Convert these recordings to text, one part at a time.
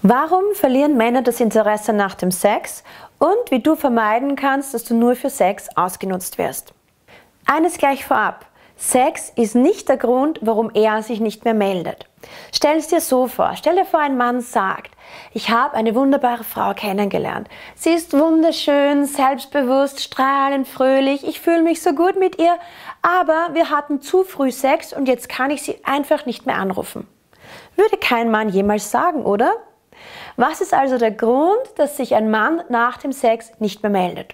Warum verlieren Männer das Interesse nach dem Sex und wie du vermeiden kannst, dass du nur für Sex ausgenutzt wirst. Eines gleich vorab: Sex ist nicht der Grund, warum er sich nicht mehr meldet. Stell es dir so vor, stell dir vor, ein Mann sagt: Ich habe eine wunderbare Frau kennengelernt. Sie ist wunderschön, selbstbewusst, strahlend, fröhlich, ich fühle mich so gut mit ihr, aber wir hatten zu früh Sex und jetzt kann ich sie einfach nicht mehr anrufen. Würde kein Mann jemals sagen, oder? Was ist also der Grund, dass sich ein Mann nach dem Sex nicht mehr meldet?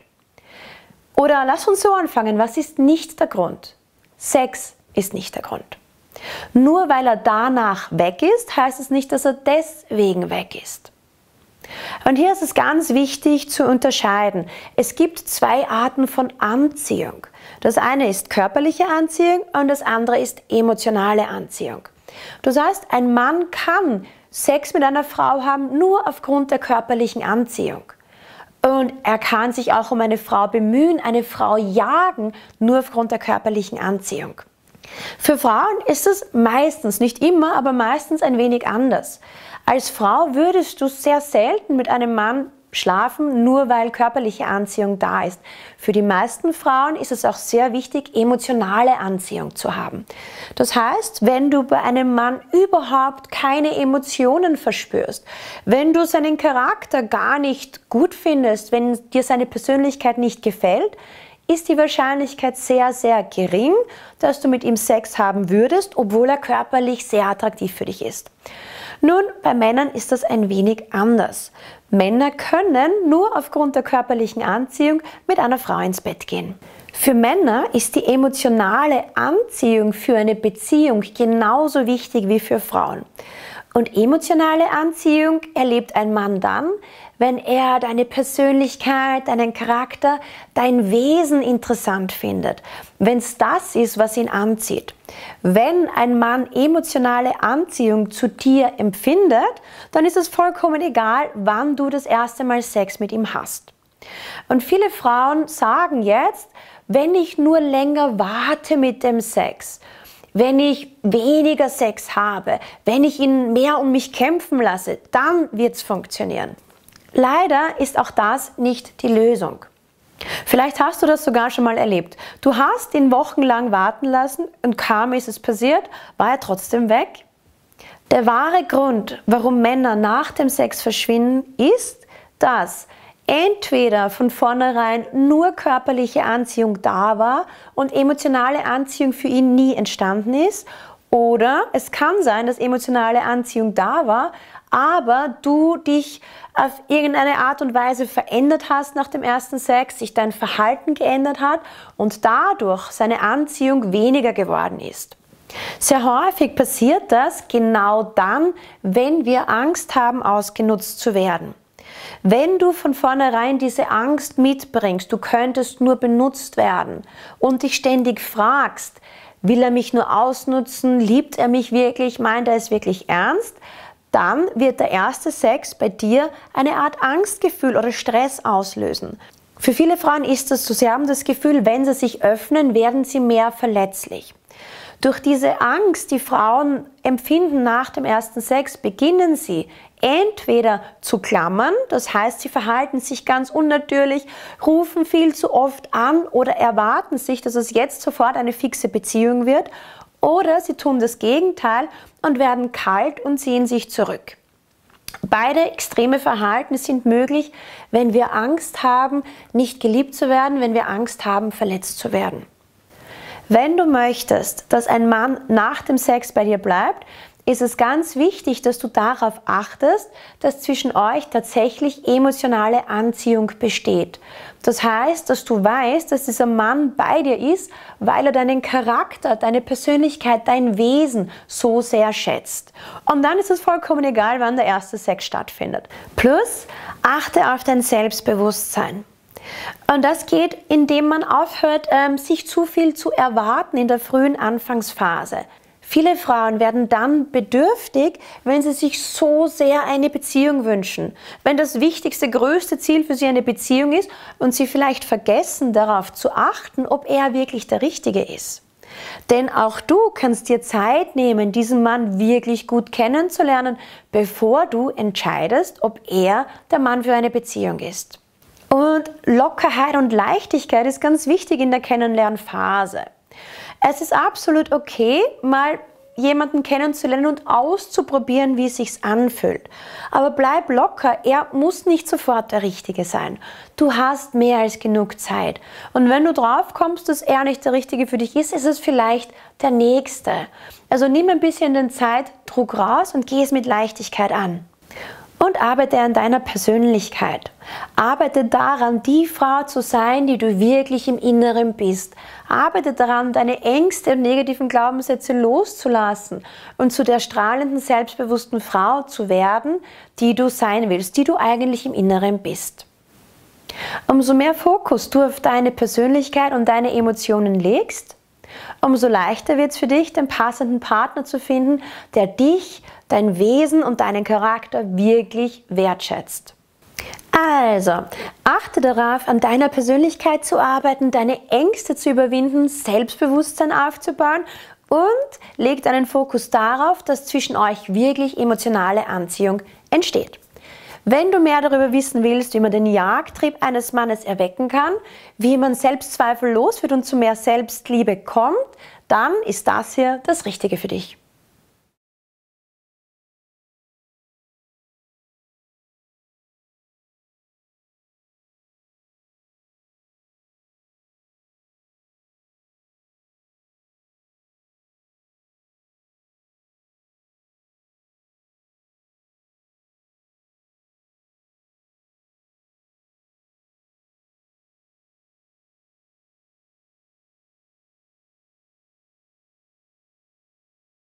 Oder lass uns so anfangen, was ist nicht der Grund? Sex ist nicht der Grund. Nur weil er danach weg ist, heißt es nicht, dass er deswegen weg ist. Und hier ist es ganz wichtig zu unterscheiden. Es gibt zwei Arten von Anziehung. Das eine ist körperliche Anziehung und das andere ist emotionale Anziehung. Das heißt, ein Mann kann Sex mit einer Frau haben, nur aufgrund der körperlichen Anziehung. Und er kann sich auch um eine Frau bemühen, eine Frau jagen, nur aufgrund der körperlichen Anziehung. Für Frauen ist es meistens, nicht immer, aber meistens ein wenig anders. Als Frau würdest du sehr selten mit einem Mann schlafen, nur weil körperliche Anziehung da ist. Für die meisten Frauen ist es auch sehr wichtig, emotionale Anziehung zu haben. Das heißt, wenn du bei einem Mann überhaupt keine Emotionen verspürst, wenn du seinen Charakter gar nicht gut findest, wenn dir seine Persönlichkeit nicht gefällt, ist die Wahrscheinlichkeit sehr, sehr gering, dass du mit ihm Sex haben würdest, obwohl er körperlich sehr attraktiv für dich ist. Nun, bei Männern ist das ein wenig anders. Männer können nur aufgrund der körperlichen Anziehung mit einer Frau ins Bett gehen. Für Männer ist die emotionale Anziehung für eine Beziehung genauso wichtig wie für Frauen. Und emotionale Anziehung erlebt ein Mann dann, wenn er deine Persönlichkeit, deinen Charakter, dein Wesen interessant findet. Wenn es das ist, was ihn anzieht. Wenn ein Mann emotionale Anziehung zu dir empfindet, dann ist es vollkommen egal, wann du das erste Mal Sex mit ihm hast. Und viele Frauen sagen jetzt: Wenn ich nur länger warte mit dem Sex, wenn ich weniger Sex habe, wenn ich ihn mehr um mich kämpfen lasse, dann wird es funktionieren. Leider ist auch das nicht die Lösung. Vielleicht hast du das sogar schon mal erlebt. Du hast ihn wochenlang warten lassen und kaum ist es passiert, war er trotzdem weg. Der wahre Grund, warum Männer nach dem Sex verschwinden, ist, dass entweder von vornherein nur körperliche Anziehung da war und emotionale Anziehung für ihn nie entstanden ist, oder es kann sein, dass emotionale Anziehung da war, aber du dich auf irgendeine Art und Weise verändert hast nach dem ersten Sex, sich dein Verhalten geändert hat und dadurch seine Anziehung weniger geworden ist. Sehr häufig passiert das genau dann, wenn wir Angst haben, ausgenutzt zu werden. Wenn du von vornherein diese Angst mitbringst, du könntest nur benutzt werden und dich ständig fragst: Will er mich nur ausnutzen? Liebt er mich wirklich? Meint er es wirklich ernst? Dann wird der erste Sex bei dir eine Art Angstgefühl oder Stress auslösen. Für viele Frauen ist das so, sie haben das Gefühl, wenn sie sich öffnen, werden sie mehr verletzlich. Durch diese Angst, die Frauen empfinden nach dem ersten Sex, beginnen sie entweder zu klammern, das heißt, sie verhalten sich ganz unnatürlich, rufen viel zu oft an oder erwarten sich, dass es jetzt sofort eine fixe Beziehung wird, oder sie tun das Gegenteil und werden kalt und ziehen sich zurück. Beide extreme Verhalten sind möglich, wenn wir Angst haben, nicht geliebt zu werden, wenn wir Angst haben, verletzt zu werden. Wenn du möchtest, dass ein Mann nach dem Sex bei dir bleibt, ist es ganz wichtig, dass du darauf achtest, dass zwischen euch tatsächlich emotionale Anziehung besteht. Das heißt, dass du weißt, dass dieser Mann bei dir ist, weil er deinen Charakter, deine Persönlichkeit, dein Wesen so sehr schätzt. Und dann ist es vollkommen egal, wann der erste Sex stattfindet. Plus, achte auf dein Selbstbewusstsein. Und das geht, indem man aufhört, sich zu viel zu erwarten in der frühen Anfangsphase. Viele Frauen werden dann bedürftig, wenn sie sich so sehr eine Beziehung wünschen. Wenn das wichtigste, größte Ziel für sie eine Beziehung ist und sie vielleicht vergessen, darauf zu achten, ob er wirklich der Richtige ist. Denn auch du kannst dir Zeit nehmen, diesen Mann wirklich gut kennenzulernen, bevor du entscheidest, ob er der Mann für eine Beziehung ist. Und Lockerheit und Leichtigkeit ist ganz wichtig in der Kennenlernphase. Es ist absolut okay, mal jemanden kennenzulernen und auszuprobieren, wie es sich anfühlt. Aber bleib locker, er muss nicht sofort der Richtige sein. Du hast mehr als genug Zeit. Und wenn du drauf kommst, dass er nicht der Richtige für dich ist, ist es vielleicht der Nächste. Also nimm ein bisschen den Zeitdruck raus und geh es mit Leichtigkeit an. Und arbeite an deiner Persönlichkeit. Arbeite daran, die Frau zu sein, die du wirklich im Inneren bist. Arbeite daran, deine Ängste und negativen Glaubenssätze loszulassen und zu der strahlenden, selbstbewussten Frau zu werden, die du sein willst, die du eigentlich im Inneren bist. Umso mehr Fokus du auf deine Persönlichkeit und deine Emotionen legst, umso leichter wird es für dich, den passenden Partner zu finden, der dich, dein Wesen und deinen Charakter wirklich wertschätzt. Also, achte darauf, an deiner Persönlichkeit zu arbeiten, deine Ängste zu überwinden, Selbstbewusstsein aufzubauen und leg deinen Fokus darauf, dass zwischen euch wirklich emotionale Anziehung entsteht. Wenn du mehr darüber wissen willst, wie man den Jagdtrieb eines Mannes erwecken kann, wie man Selbstzweifel los wird und zu mehr Selbstliebe kommt, dann ist das hier das Richtige für dich.